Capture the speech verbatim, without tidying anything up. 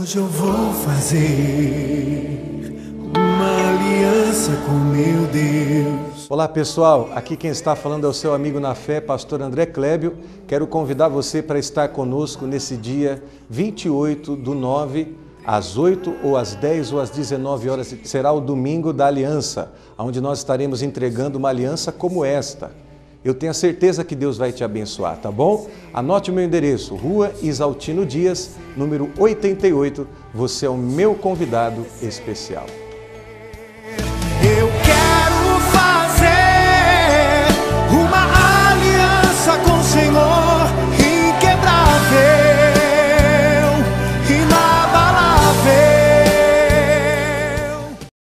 Hoje eu vou fazer uma aliança com meu Deus. Olá pessoal, aqui quem está falando é o seu amigo na fé, pastor André Clébio. Quero convidar você para estar conosco nesse dia vinte e oito do nove, às oito ou às dez ou às dezenove horas. Será o domingo da aliança, onde nós estaremos entregando uma aliança como esta. Eu tenho a certeza que Deus vai te abençoar, tá bom? Anote o meu endereço, Rua Isaltino Dias, número oitenta e oito. Você é o meu convidado especial.